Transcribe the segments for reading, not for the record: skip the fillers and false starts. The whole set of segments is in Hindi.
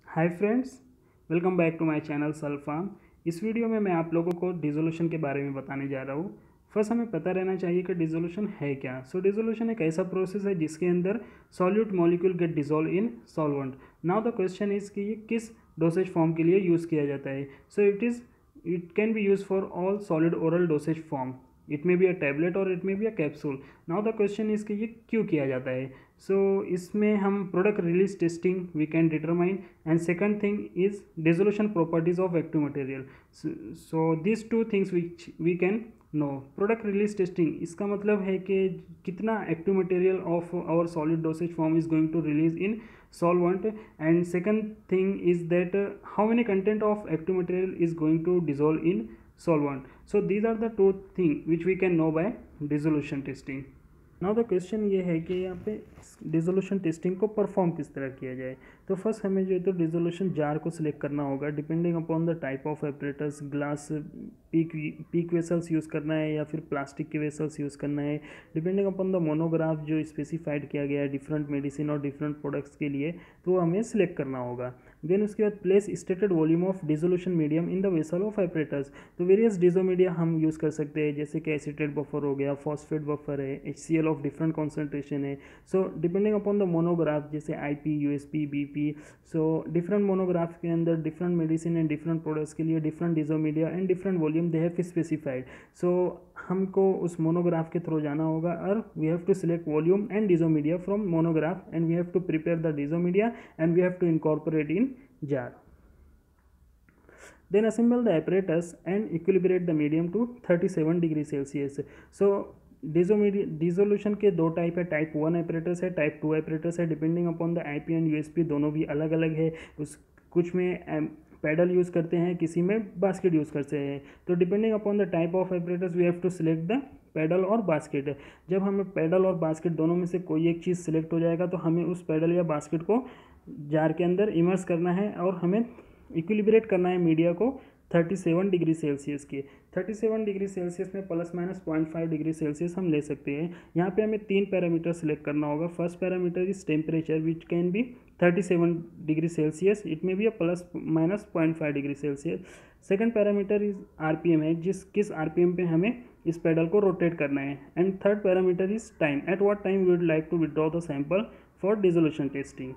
Hi friends, welcome back to my channel सल्फार्म। इस वीडियो में मैं आप लोगों को डिसोल्यूशन के बारे में बताने जा रहा हूँ। फर्स्ट हमें पता रहना चाहिए कि डिसोल्यूशन है क्या। सो डिसोल्यूशन एक ऐसा प्रोसेस है जिसके अंदर solute molecule get dissolve in solvent. Now the question is कि ये किस डोसेज फॉर्म के लिए यूज़ किया जाता है। So it can be use for all solid oral dosage form. It may be a tablet और it may be a capsule. Now the question is कि ये क्यों किया जाता है। इसमें हम product release testing we can determine, and second thing is dissolution properties of active material. So this two things which we can know. Product release testing इसका मतलब है कि कितना active material of our solid dosage form is going to release in solvent, and second thing is that how many content of active material is going to dissolve in solvent. So these are the two things which we can know by dissolution testing. Now the question ये है कि यहाँ पे डिसोल्यूशन टेस्टिंग को परफॉर्म किस तरह किया जाए। तो फर्स्ट हमें जो है तो डिसोल्यूशन जार को सिलेक्ट करना होगा depending upon the type of apparatus. Glass peak vessels use करना है या फिर प्लास्टिक के वेसल्स यूज़ करना है, डिपेंडिंग अपॉन द मोनोग्राफ जो स्पेसिफाइड किया गया है डिफरेंट मेडिसिन और डिफरेंट प्रोडक्ट्स के लिए, तो हमें सिलेक्ट करना होगा। देन उसके बाद place stated volume of dissolution medium in the vessel of apparatus. तो वेरियस डिसो मीडिया हम यूज़ कर सकते हैं, जैसे कि एसीटेट बफर हो गया, फॉस्फेट बफर है, HCl ऑफ डिफरेंट कॉन्सेंट्रेशन है। So depending upon the monograph, जैसे IP, USP, BP। So different monograph के अंदर different medicine and different products के लिए different disso media and different volume they have specified. So हमको उस मोनोग्राफ के थ्रू जाना होगा और we have to select volume and disso media from monograph, and we have to prepare the disso media and we have to incorporate in jar. Then assemble the apparatus and equilibrate the medium to 37 degree Celsius. So dissolution के दो टाइप है, टाइप 1 एपरेटस है, टाइप 2 एपरेटस है। Depending upon the IP and USP दोनों भी अलग अलग है। कुछ में पैडल यूज़ करते हैं, किसी में बास्केट यूज़ करते हैं। तो depending upon the type of apparatus we have to select the paddle और बास्केट। जब हमें पैडल और बास्केट दोनों में से कोई एक चीज़ सिलेक्ट हो जाएगा तो हमें उस पैडल या बास्केट को जार के अंदर इमर्स करना है और हमें इक्विलिब्रेट करना है मीडिया को 37 डिग्री सेल्सियस के। 37 डिग्री सेल्सियस में प्लस माइनस 0.5 डिग्री सेल्सियस हम ले सकते हैं। यहाँ पे हमें 3 पैरामीटर सिलेक्ट करना होगा। First parameter is temperature which can be 37 degree Celsius, it may be a plus minus 0.5 degree Celsius. Second parameter is RPM है, किस RPM पे हमें इस पेडल को रोटेट करना है। And third parameter is time, at what time we would like to withdraw the sample for dissolution testing.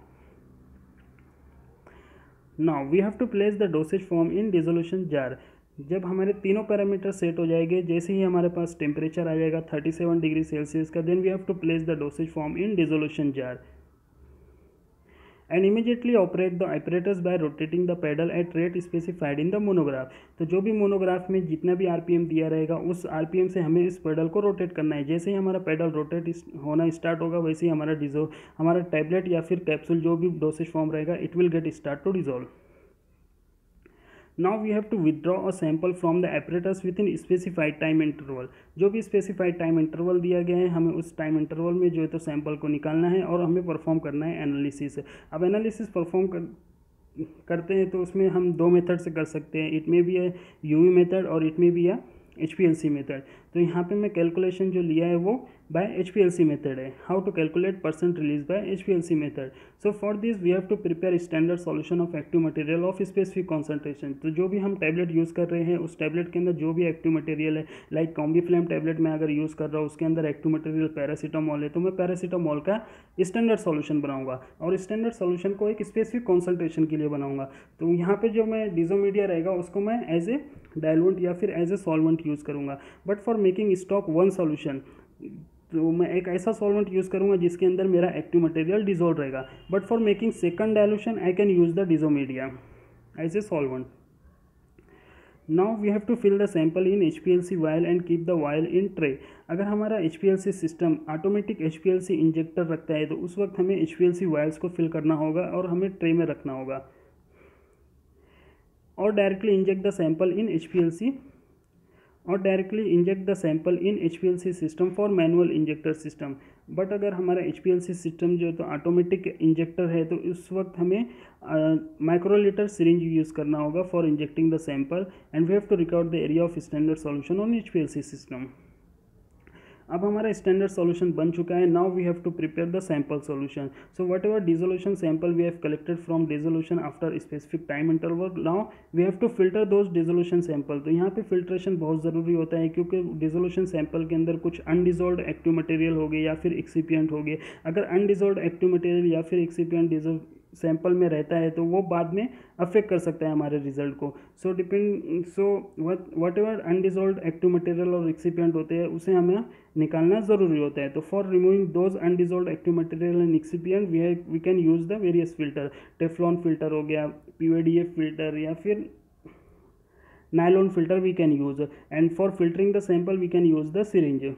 Now we have to place the dosage form in dissolution jar. जब हमारे तीनों पैरामीटर सेट हो जाएंगे, जैसे ही हमारे पास टेम्परेचर आ जाएगा 37 डिग्री सेल्सियस का, then we have to place the dosage form in dissolution jar and immediately operate the apparatus by rotating the paddle at rate specified in the monograph. तो जो भी मोनोग्राफ में जितना भी RPM दिया रहेगा उस RPM से हमें इस पैडल को रोटेट करना है। जैसे ही हमारा पैडल रोटेट होना स्टार्ट होगा, वैसे ही हमारा टैबलेट या फिर कैप्सूल जो भी डोसेज फॉर्म रहेगा it will get start to dissolve. Now we have to withdraw a sample from the apparatus within specified time interval. जो भी स्पेसिफाइड टाइम इंटरवल दिया गया है, हमें उस टाइम इंटरवल में जो है तो सैंपल को निकालना है और हमें परफॉर्म करना है एनालिसिस। अब एनालिसिस परफॉर्म करते हैं तो उसमें हम दो मेथड से कर सकते हैं। It may be a UV method और it may be a HPLC method. तो यहाँ पे मैं कैलकुलेशन जो लिया है वो बाय HPLC मेथड है। How to calculate percent release by HPLC method. So for this we have to prepare standard solution of active material of specific concentration. तो जो भी हम टैबलेट यूज़ कर रहे हैं उस टैबलेट के अंदर जो भी एक्टिव मटेरियल है, लाइक कॉम्बीफ्लेम टैबलेट में अगर यूज़ कर रहा हूँ उसके अंदर एक्टिव मटेरियल पैरासीटामोल है, तो मैं पैरासीटामोल का स्टैंडर्ड सॉल्यूशन बनाऊंगा और स्टैंडर्ड सॉल्यूशन को एक स्पेसिफिक कॉन्सेंट्रेशन के लिए बनाऊंगा। तो यहाँ पे जो मैं डिसो मीडिया रहेगा उसको मैं एज ए डाइल्यूट या फिर एज ए सॉल्वेंट यूज़ करूँगा। But for making stock one solution, तो मैं एक ऐसा सॉल्वेंट यूज़ करूँगा जिसके अंदर मेरा एक्टिव मटेरियल डिजोल्व रहेगा। But for making second dilution I can use the disso media as a solvent. Now we have to fill the sample in HPLC vial and keep the vial in tray. अगर हमारा HPLC system automatic HPLC injector रखता है तो उस वक्त हमें HPLC वायल्स को फिल करना होगा और हमें ट्रे में रखना होगा, और directly inject the sample in HPLC system for manual injector system. But अगर हमारा HPLC सिस्टम जो है तो ऑटोमेटिक इंजेक्टर है तो उस वक्त हमें माइक्रोलीटर सिरिंज यूज़ करना होगा for injecting the sample, and we have to record the area of standard solution on HPLC system. अब हमारा स्टैंडर्ड सॉल्यूशन बन चुका है. Now we have to prepare the sample solution. So whatever dissolution sample we have collected from dissolution after specific time interval, now we have to filter those dissolution sample. तो यहाँ पे फिल्ट्रेशन बहुत ज़रूरी होता है क्योंकि डिसोल्यूशन सैंपल के अंदर कुछ अनडिजोल्व एक्टिव मटेरियल हो गए या फिर एक्सिपिएंट हो गए. अगर अनडिजोल्व एक्टिव मटेरियल या फिर एक्सिपिएंट सैंपल में रहता है तो वो बाद में अफेक्ट कर सकता है हमारे रिजल्ट को. So whatever undissolved active material और एक्सिपिएंट होते हैं उसे हमें निकालना ज़रूरी होता है. तो for removing those undissolved active material and excipient we can use the various filter. Teflon filter हो गया, PVDF फिल्टर या फिर nylon filter we can use. And for filtering the sample we can use the syringe.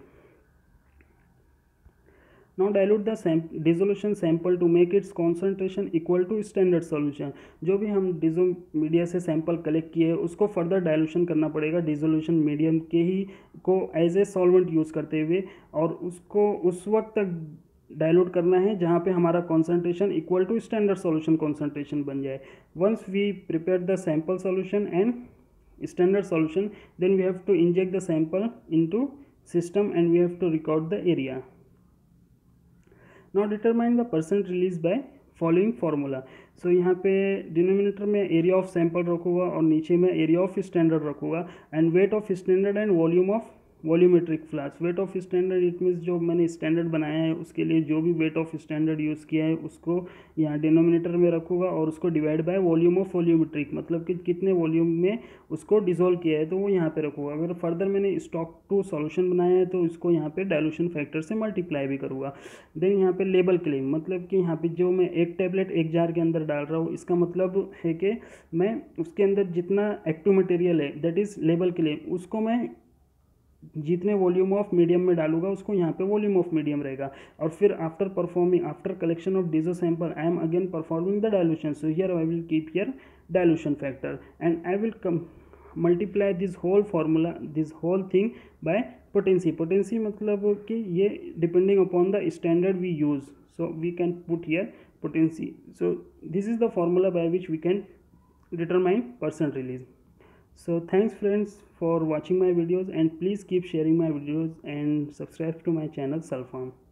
Now dilute the dissolution sample to make its concentration equal to standard solution. जो भी हम डिजो मीडिया से सैंपल कलेक्ट किए उसको फर्दर डायलूशन करना पड़ेगा डिसोल्यूशन मीडियम के ही को एज ए सॉल्वेंट यूज़ करते हुए, और उसको उस वक्त तक डायलूट करना है जहाँ पे हमारा concentration equal to standard solution concentration बन जाए. Once we prepare the sample solution and standard solution, then we have to inject the sample into system and we have to record the area. Now determine the percent release by following formula. So यहाँ पे डिनोमिनेटर में एरिया ऑफ सैंपल रखूँगा और नीचे में एरिया ऑफ स्टैंडर्ड रखूँगा and weight of standard and volume of volumetric flask. Weight of standard it means जो मैंने स्टैंडर्ड बनाया है उसके लिए जो भी वेट ऑफ स्टैंडर्ड यूज़ किया है उसको यहाँ डिनोमिनेटर में रखूँगा और उसको divide by volume of volumetric, मतलब कि कितने वॉल्यूम में उसको डिसॉल्व किया है तो वो यहाँ पे रखूँगा. अगर फर्दर मैंने स्टॉक टू सॉल्यूशन बनाया है तो इसको यहाँ पे डायलूशन फैक्टर से मल्टीप्लाई भी करूँगा. देन यहाँ पे लेबल क्लेम, मतलब कि यहाँ पे जो मैं एक टैबलेट एक जार के अंदर डाल रहा हूँ इसका मतलब है कि मैं उसके अंदर जितना एक्टिव मटेरियल है दैट इज़ लेबल क्लेम, उसको मैं जितने वॉल्यूम ऑफ मीडियम में डालूंगा उसको यहाँ पे वॉल्यूम ऑफ मीडियम रहेगा. और फिर after collection of disso sample I am again performing the dilution. So here I will keep here dilution factor and I will multiply this whole formula this whole thing by potency. Potency मतलब कि ये depending upon the standard we use, so we can put here potency. So this is the formula by which we can determine percent release. So thanks friends for watching my videos and please keep sharing my videos and subscribe to my channel Sulfan.